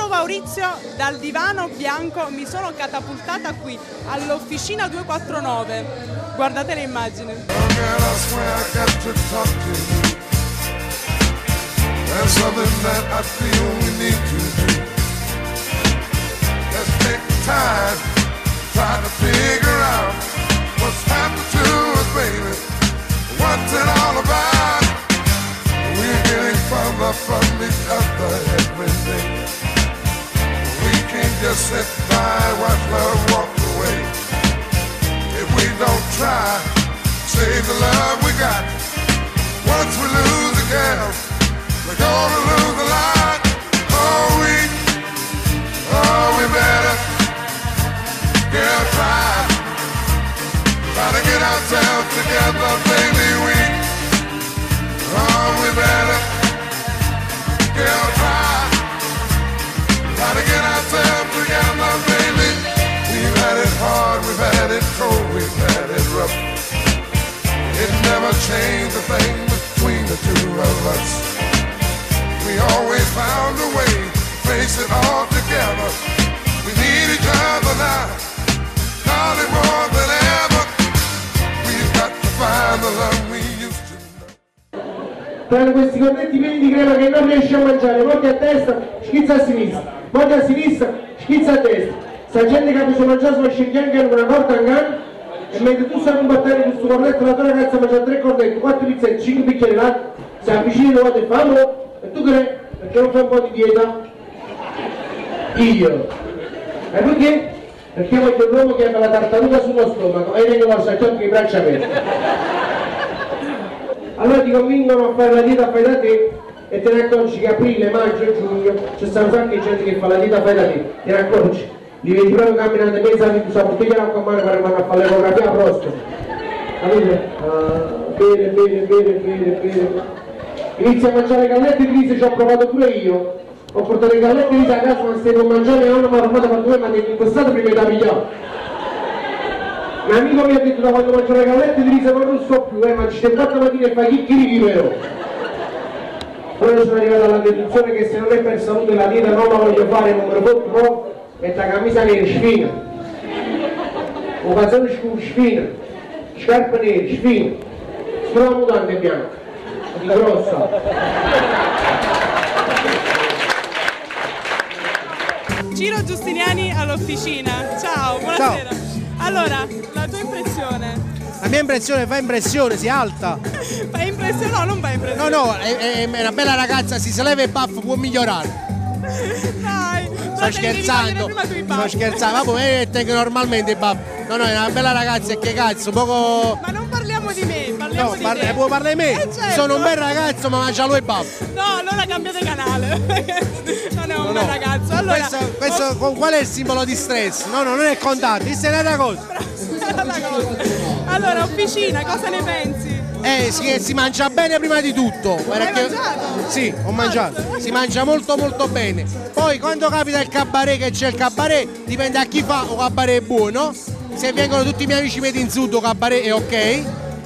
Maurizio, dal divano bianco mi sono catapultata qui all'Officina 249. Guardate le immagini. What's it all about? We're getting further from each other every day. We can't just sit by, watch love walk away. If we don't try, save the love we got. Once we lose a girl, we're gonna lose a lot. We better, girl, try to get ourselves together, baby. We better, girl, try to get ourselves together, baby. We've had it hard, we've had it cold, we've had it rough. It never changed a thing between the two of us. We always found a way to face it all together. We need each other now, darling, more than ever. We've got to find the love we used to know. Tra questi cornetti pieni di crema che non riesce a mangiare, molti a destra, schizza a sinistra, molti a sinistra, schizza a destra. Sta gente che ha preso mangiare sulla sceglianca in una porta in canna, e mentre tu stai combattendo questo cornetto, la tua ragazza mangia 3 cornetti, 4 pizzetti, 5 bicchieri latte, si avvicina e fanno, e tu credi? Perché non fai un po' di dieta? Io. E perché? Perché voglio l'uomo che abbia la tartaruga sullo stomaco e vengono a sacciare con i braccia aperti. Allora ti convincono a fare la dieta fai da te e te ne accorgi che aprile, maggio e giugno c'è sta un sacco di gente che fa la dieta fai da te, te ne accorgi, li vedi proprio camminare mezza di tu bottiglia d'acqua a mano per andare a fare l'ecografia a prostata. Capite? Bene. Inizia a mangiare gallette di riso, ci ho provato pure io. Ho portato le gallette di riso a casa, ma se non mangiare non mi ha fatto per due, ma mi è costato prima da pigliare. Un amico mi ha detto da quando mangio le gallette di riso non lo so più, ma ci stai 4 mattine e fai chicchiri però. Allora sono arrivato alla deduzione che se non è per salute la dieta non la voglio fare, non me lo faccio proprio, metto la camicia nera, sfina. Un calzone scuro, sfina. Scarpe nere, sfina. Solo la mutanda è bianca, di grossa. Ciro Giustiniani all'Officina. Ciao, buonasera. Ciao. Allora, la tua impressione? La mia impressione fa impressione, si alta. Fa impressione? No, non fa impressione. No, è una bella ragazza, si leva il buff può migliorare. Dai, sto scherzando, vabbè, tengo normalmente il buff. No, è una bella ragazza e che cazzo, poco... Ma non parliamo di me, parliamo di te. Può parlare di me? Certo. Sono un bel ragazzo ma mangia lui il buff. No, allora cambiate canale, non è un bel ragazzo. Allora, questo qual è il simbolo di stress? No, non è contato, questa è una cosa. Allora, Officina, cosa ne pensi? Si mangia bene prima di tutto. Hai mangiato? Sì, ho mangiato. Si mangia molto bene. Poi quando capita il cabaret, che c'è il cabaret, dipende a chi fa, o cabaret è buono. Se vengono tutti i miei amici made in sud, o cabaret è ok.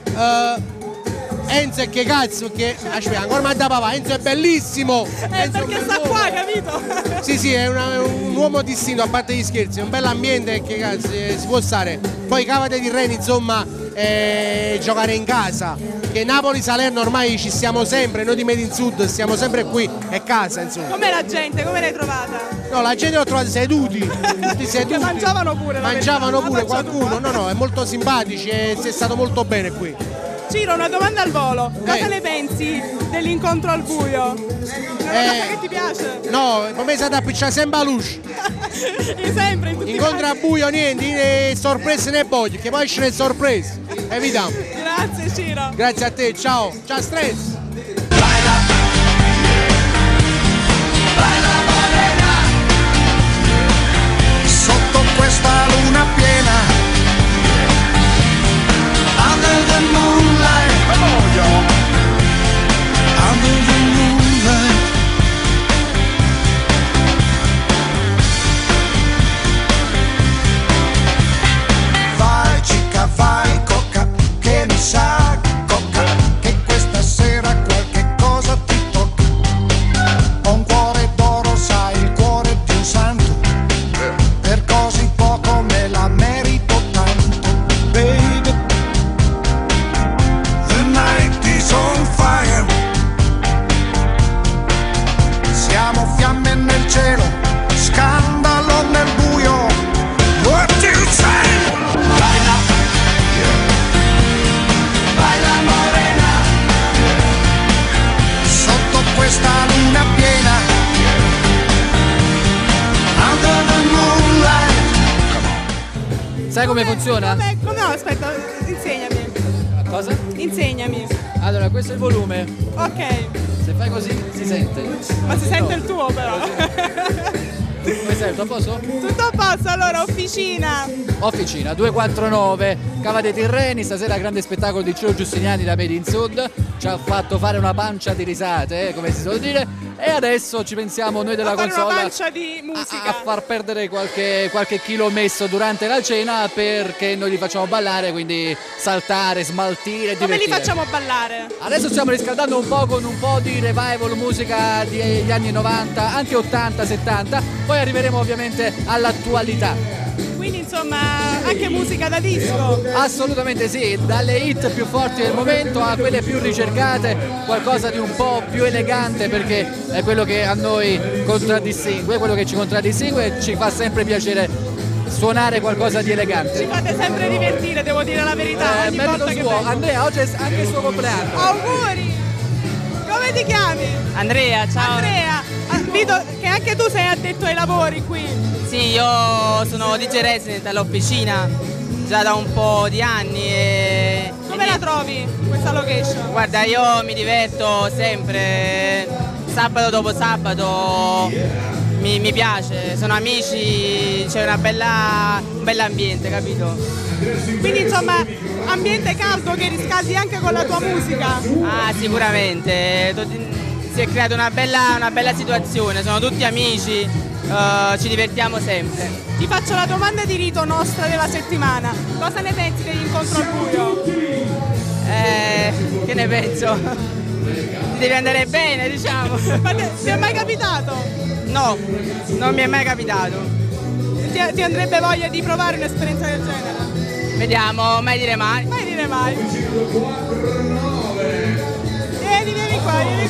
Enzo è che cazzo, perché aspetta, ancora manda papà, Enzo è bellissimo. Enzo perché sta qua, capito? Sì, è un uomo distinto, a parte gli scherzi, è un bell'ambiente che cazzo si può stare. Poi Cavate di Reni, insomma, giocare in casa. Che Napoli-Salerno ormai ci stiamo sempre, noi di Made in Sud stiamo sempre qui, è casa insomma. Com'è la gente? Come l'hai trovata? No, la gente l'ho trovata seduti, tutti seduti. Che mangiavano pure. Mangiavano pure qualcuno, no, è molto simpatici e si è stato molto bene qui. Ciro, una domanda al volo, cosa ne pensi dell'incontro al buio? È una cosa che ti piace? No, per me è stata appicciata sempre a luce. Sempre, in tutti incontro al buio niente, sorprese né voglio, che poi esce le sorprese, evitiamo. Grazie Ciro. Grazie a te, ciao stress. Sotto questa luna piena, under the moonlight, under the moonlight. Vai cica, vai coca, che mi sa coca, che questa sera Sai come funziona? No, aspetta, insegnami. Cosa? Insegnami. Allora, questo è il volume. Ok. Se fai così si sente. Ma si sente il tuo però. Come sei? Tutto a posto? Tutto a posto, allora Officina. Officina 249, Cava dei Tirreni, stasera grande spettacolo di Ciro Giustiniani da Made in Sud, ci ha fatto fare una pancia di risate, come si suol dire, e adesso ci pensiamo noi della A fare console una pancia di musica. a far perdere qualche chilo messo durante la cena, perché noi li facciamo ballare, quindi saltare, smaltire, Come li divertire. facciamo ballare? Adesso stiamo riscaldando un po' con un po' di revival, musica degli anni 90, anche 80, 70, poi arriveremo ovviamente all'attualità. Quindi insomma anche musica da disco. Assolutamente sì, dalle hit più forti del momento a quelle più ricercate, qualcosa di un po' più elegante, perché è quello che a noi contraddistingue, quello che ci contraddistingue, e ci fa sempre piacere suonare qualcosa di elegante. Ci fate sempre divertire, devo dire la verità, ogni merito volta che suo. vengo. Andrea, oggi è anche il suo compleanno. Auguri! Come ti chiami? Andrea, ciao. Andrea, vedo che anche tu sei addetto ai lavori qui. Sì, io sono DJ resident all'Officina già da un po' di anni e... Come la trovi questa location? Guarda, io mi diverto sempre, sabato dopo sabato, mi piace, sono amici, c'è un bell'ambiente, capito? Quindi insomma ambiente caldo che riscaldi anche con la tua musica. Ah, sicuramente, si è creata una bella situazione, sono tutti amici. Ci divertiamo sempre. Ti faccio la domanda di rito nostra della settimana. Cosa ne pensi degli incontro al buio? Che ne penso? Devi andare bene, diciamo. Ma ti è mai capitato? No, non mi è mai capitato. Ti andrebbe voglia di provare un'esperienza del genere? Vediamo, mai dire mai. Mai dire mai. Vieni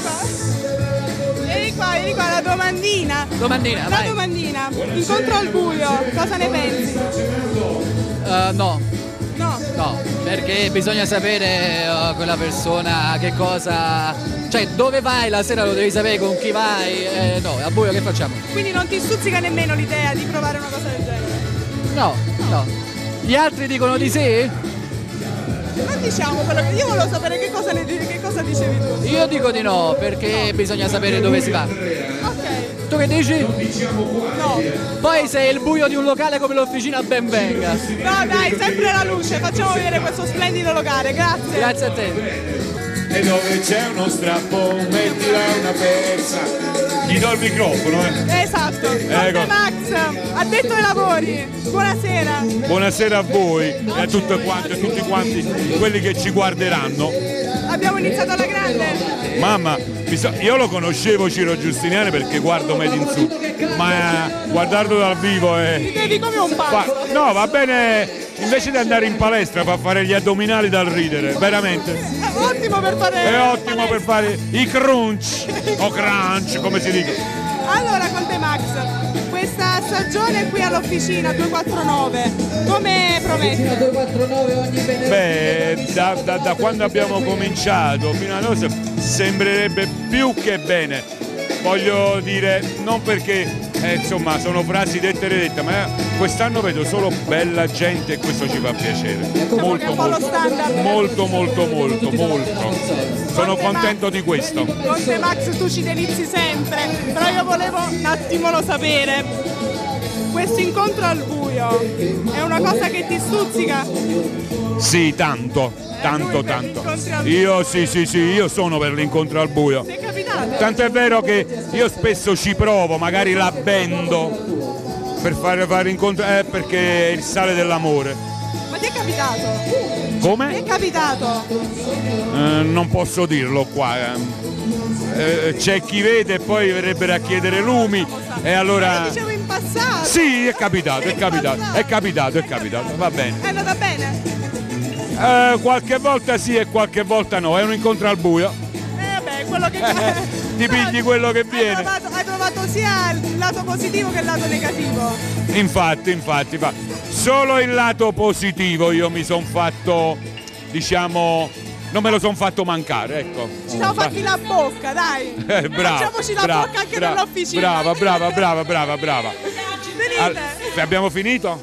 qua, la domandina. Domandina, La vai. domandina. Incontro al buio, cosa ne pensi? No. No. Perché bisogna sapere quella persona che cosa... Cioè, dove vai la sera lo devi sapere, con chi vai, no, a buio che facciamo? Quindi non ti stuzzica nemmeno l'idea di provare una cosa del genere? No. Gli altri dicono di sì? Non diciamo quello che... Io volevo sapere che cosa dicevi tu. Io dico di no, perché bisogna sapere dove si va. Ok. Tu che dici? No. Poi se il buio di un locale come l'Officina, ben venga. No dai, sempre la luce, facciamo vedere questo splendido locale, grazie. Grazie a te. E dove c'è uno strappo mettila una pezza. Gli do il microfono, Esatto, Conte Max, addetto ai lavori, buonasera. Buonasera a voi e a tutte quante, a tutti quanti quelli che ci guarderanno. Abbiamo iniziato alla grande. Mamma, io lo conoscevo Ciro Giustiniani perché guardo Made in Sud, ma guardarlo dal vivo è... Ti devi come un pazzo. No, va bene, invece di andare in palestra fa fare gli addominali dal ridere, veramente. È ottimo per fare... È ottimo per fare i crunch, o crunch come si dice. Allora Conte Max, questa stagione qui all'Officina 249, come prometti? 249 ogni venerdì. Beh, da quando abbiamo cominciato fino ad adesso sembrerebbe più che bene. Voglio dire, non perché insomma sono frasi dette e redette, ma quest'anno vedo solo bella gente e questo ci fa piacere. Molto, molto. Sono contento di questo. Conte Max, tu ci delizi sempre, però io volevo un attimo sapere. Questo incontro al buio è una cosa che ti stuzzica? Sì, tanto. Io sì, io sono per l'incontro al buio. Ti è capitato? Tant'è vero che io spesso ci provo, magari la bendo per fare incontro, perché è il sale dell'amore. Ma ti è capitato? Come? Ti è capitato? Non posso dirlo qua. C'è chi vede e poi verrebbero a chiedere lumi e allora... Dicevo in passato. Sì, è capitato, va bene. È andata bene? Qualche volta sì e qualche volta no, è un incontro al buio. Vabbè, quello che c'è. Ti pigli quello che viene. Hai trovato sia il lato positivo che il lato negativo. Infatti, solo il lato positivo io mi sono fatto, diciamo, non me lo sono fatto mancare, ecco. Ci siamo fatti la bocca, dai. Facciamoci la bocca anche nell'Officina. Brava. Venite. Abbiamo finito? Sì.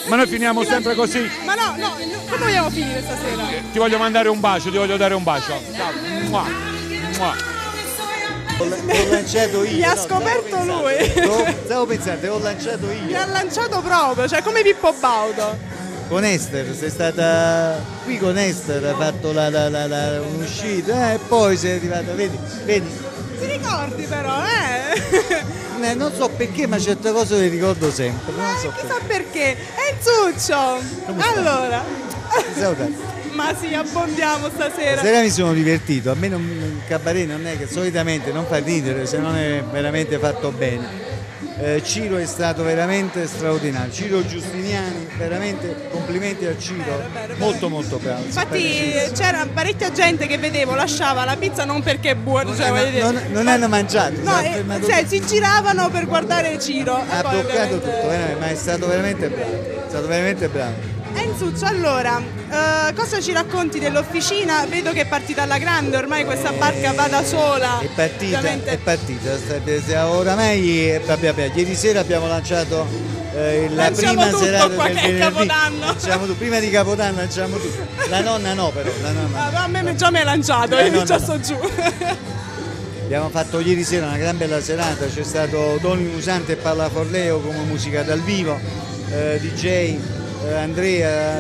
Ma noi finiamo sempre così. Ma no, come vogliamo finire stasera? Ti voglio mandare un bacio, ti voglio dare un bacio. Ciao. Mua. Mua. L'ho lanciato io. Mi ha scoperto lui. Stavo pensando, l'ho lanciato Mi io. ha lanciato proprio, cioè come Pippo Baudo. Con Esther, sei stata qui con Esther, hai fatto un'uscita e poi sei arrivata, vedi? Ti ricordi però, Non so perché, ma certe cose le ricordo sempre. Non so Chissà perché. Enzuccio! Allora. Ma sì, abbondiamo stasera. Stasera mi sono divertito, a me il cabaret non è che solitamente non fa ridere se non è veramente fatto bene. Ciro è stato veramente straordinario, Ciro Giustiniani, veramente complimenti a Ciro, Vero. molto bravo. Infatti c'era parecchia gente che vedevo lasciava la pizza non perché è buona, cioè, voglio dire. Non hanno mangiato, No, cioè si giravano per guardare Ciro. ha poi, bloccato ovviamente... tutto, ma è stato veramente bravo, Enzuccio, allora, cosa ci racconti dell'officina? Vedo che è partita alla grande, ormai questa barca va da sola. È partita, Ovviamente. oramai ieri sera abbiamo lanciato la Lanciamo prima tutto serata qua del che è venerdì. Capodanno. Prima di Capodanno lanciamo tutto. La nonna no però, la nonna. A me già mi hai lanciato, io già sto giù. Abbiamo fatto ieri sera una gran bella serata, c'è stato Tony Musante e Palla Forleo come musica dal vivo, DJ Andrea,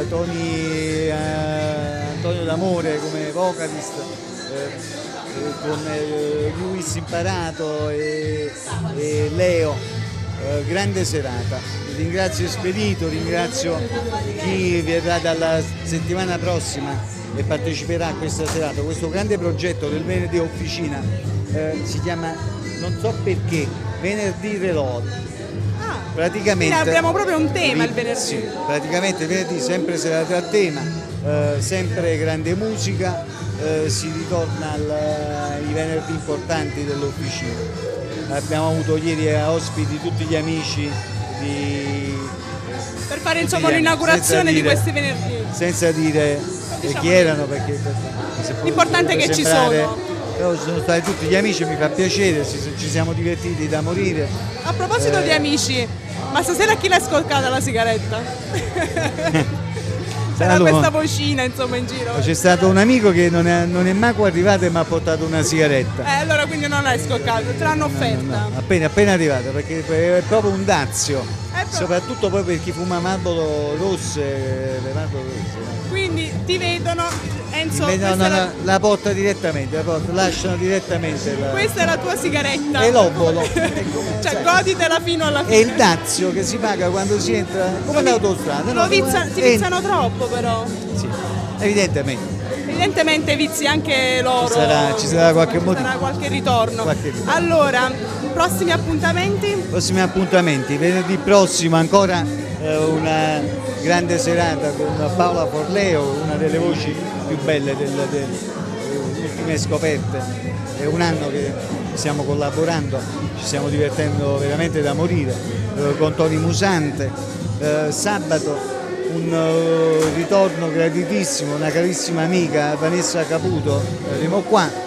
Antonio D'Amore come vocalist, con Luis Imparato e Leo, grande serata. Ringrazio Espedito, ringrazio chi verrà dalla settimana prossima e parteciperà a questa serata. Questo grande progetto del venerdì officina si chiama, non so perché, Venerdì Reload. Praticamente abbiamo proprio un tema il venerdì. Sì, praticamente il venerdì sempre serata a tema, sempre grande musica, si ritorna ai venerdì importanti dell'officina. Abbiamo avuto ieri ospiti tutti gli amici per fare insomma l'inaugurazione di questi venerdì. Senza dire chi erano perché l'importante è che ci sono. Però sono stati tutti gli amici, mi fa piacere, ci siamo divertiti da morire. A proposito di amici, ma stasera chi l'ha scolcata la sigaretta? C'era questa vocina insomma in giro. C'è stato un amico che non è mai arrivato e mi ha portato una sigaretta. Allora quindi non l'hai scolcata, te l'hanno offerta. No. Appena arrivata, perché è proprio un dazio, soprattutto poi per chi fuma Marlboro rosse, le Marlboro rosse. Quindi ti vedono, Enzo, la porta direttamente, lasciano direttamente questa è la tua sigaretta. E l'obolo. Cioè goditela fino alla fine. È il dazio che si paga quando si entra, come l'autostrada. Ti viziano troppo però. Sì, evidentemente. Evidentemente vizi anche loro. Ci sarà qualche motivo. Sarà qualche ritorno. Allora, prossimi appuntamenti? Prossimi appuntamenti, venerdì prossimo ancora una grande serata con Paola Forleo, una delle voci più belle delle ultime scoperte. È un anno che stiamo collaborando, ci stiamo divertendo veramente da morire, con Tony Musante. Sabato un ritorno graditissimo, una carissima amica, Vanessa Caputo, saremo qua.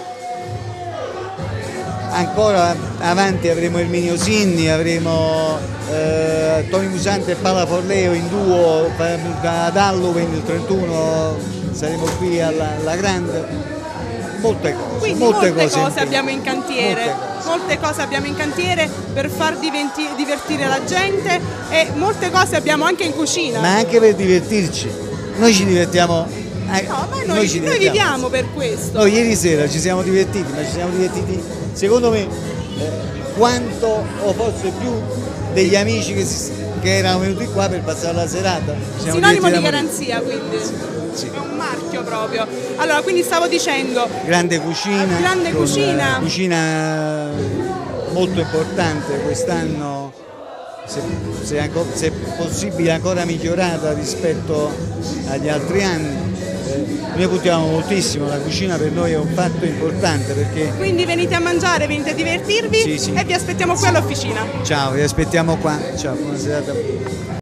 Ancora avanti avremo Erminio Sinni, avremo Tony Musante e Palla Forleo in duo ad Halloween il 31, saremo qui alla grande. Molte cose. Quindi molte cose abbiamo in cantiere. Molte cose abbiamo in cantiere per far divertire la gente e molte cose abbiamo anche in cucina. Ma anche per divertirci. Noi ci divertiamo. No, ma noi viviamo per questo. Noi ieri sera ci siamo divertiti, ma ci siamo divertiti secondo me quanto o forse più degli amici che erano venuti qua per passare la serata. Sinonimo di garanzia, quindi. Sì. È un marchio proprio. Allora, quindi stavo dicendo. Grande cucina. Grande cucina. Cucina molto importante quest'anno, se è possibile ancora migliorata rispetto agli altri anni. Noi puntiamo moltissimo, la cucina per noi è un fatto importante perché... Quindi venite a mangiare, venite a divertirvi sì. E vi aspettiamo qui all'officina. Ciao, vi aspettiamo qua, ciao, buona serata.